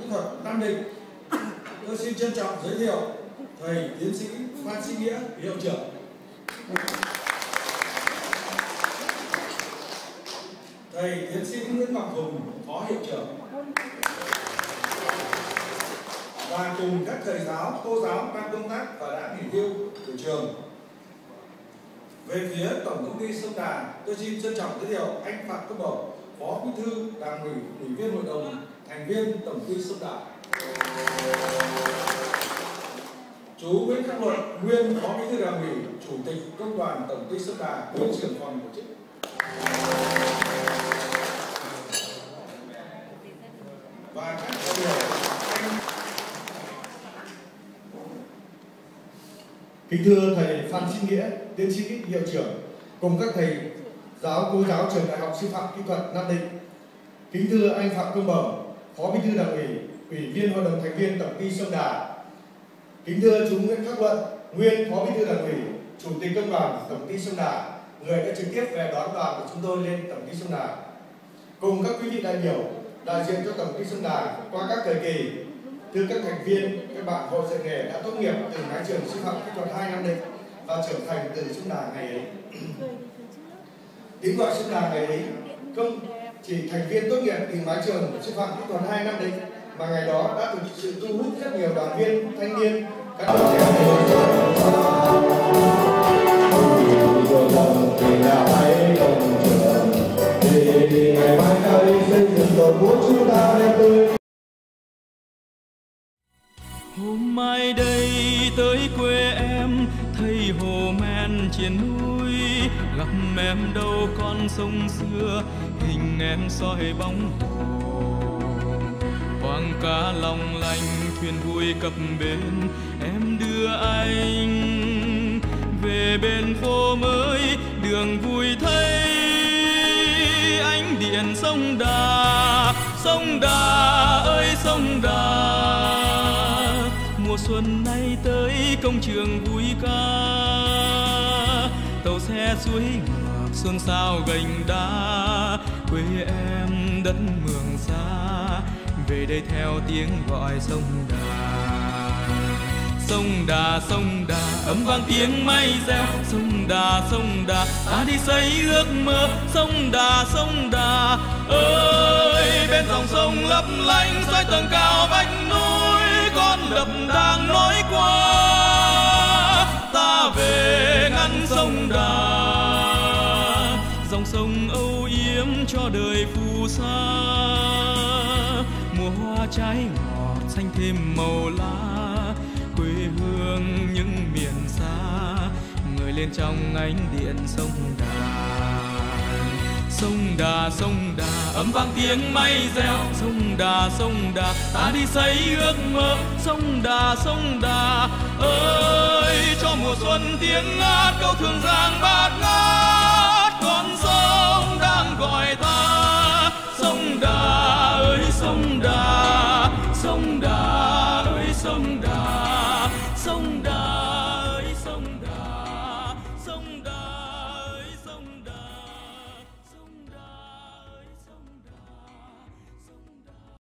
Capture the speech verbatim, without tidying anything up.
thuật Nam Định, tôi xin trân trọng giới thiệu thầy tiến sĩ Phan Sĩ Nghĩa, hiệu trưởng. Thầy tiến sĩ Nguyễn Ngọc Hùng, phó hiệu trưởng. Và cùng các thầy giáo, cô giáo đang công tác và đã nghỉ hưu của trường. Về phía Tổng Công ty Sông Đà, tôi xin trân trọng giới thiệu anh Phạm Công Bổng, Phó Bí thư Đảng ủy, Ủy viên Hội đồng thành viên Tổng Công ty Sông Đà. Chú Nguyễn Khắc Luận, nguyên Phó Bí thư Đảng ủy, Chủ tịch Công đoàn Tổng Công ty Sông Đà, nguyên trưởng phòng tổ chức. Và các đại biểu anh. Kính thưa thầy Phan Sĩ Nghĩa, tiến sĩ, hiệu trưởng, cùng các thầy giáo, cô giáo trường Đại học Sư phạm Kỹ thuật Nam Định. Kính thưa anh Phạm Công Bổng, Phó Bí thư Đảng ủy, Ủy viên Hội đồng thành viên Tổng Công ty Sông Đà. Kính thưa chú Nguyễn Khắc Luận, nguyên Phó Bí thư Đảng ủy, Chủ tịch Công đoàn Tổng Công ty Sông Đà, người đã trực tiếp về đón đoàn của chúng tôi lên Tổng Công ty Sông Đà. Cùng các quý vị đại biểu đại diện cho Tổng Công ty Sông Đà qua các thời kỳ. Thưa các thành viên, các bạn hội dạy nghề đã tốt nghiệp từ mái trường Sư phạm Kỹ thuật hai Nam Định và trưởng thành từ Sông Đà ngày ấy. Tiếng gọi Sông Đà ngày ấy không chỉ thành viên tốt nghiệp từ mái trường Sư phạm Kỹ thuật hai Nam Định, mà ngày đó đã thực sự thu hút rất nhiều đoàn viên, thanh niên, các bạn trẻ. Ngày mai ta đi xây dựng tổ quốc chúng ta đẹp tươi. Hôm mai đây tới quê em, thấy hồ men trên núi, gặp em đâu con sông xưa, hình em soi bóng hồ. Khoang cá long lanh, thuyền vui cập bến, em đưa anh về bên phố mới, đường vui thấy ánh điện sông Đà. Sông Đà ơi sông Đà, mùa xuân nay tới công trường vui ca, tàu xe suối ngược xôn xao gành đá. Quê em đất mường xa, về đây theo tiếng gọi sông Đà. Sông Đà sông Đà ấm vang tiếng mây reo, sông Đà sông Đà ta đi xây ước mơ. Sông Đà sông Đà ơi, bên dòng sông lấp lánh soi tầng cao vách núi, con đập đang nối qua, ta về ngăn sông Đà. Dòng sông âu yếm cho đời phù sa, mùa hoa trái ngọt xanh thêm màu lá. Quê hương những miền xa, người lên trong ánh điện sông Đà. Sông Đà sông Đà ấm vang tiếng mây reo, sông Đà sông Đà ta đi xây ước mơ. Sông Đà sông Đà ơi, cho mùa xuân tiếng ngát câu thường giang bát ngát, con sông đang gọi ta.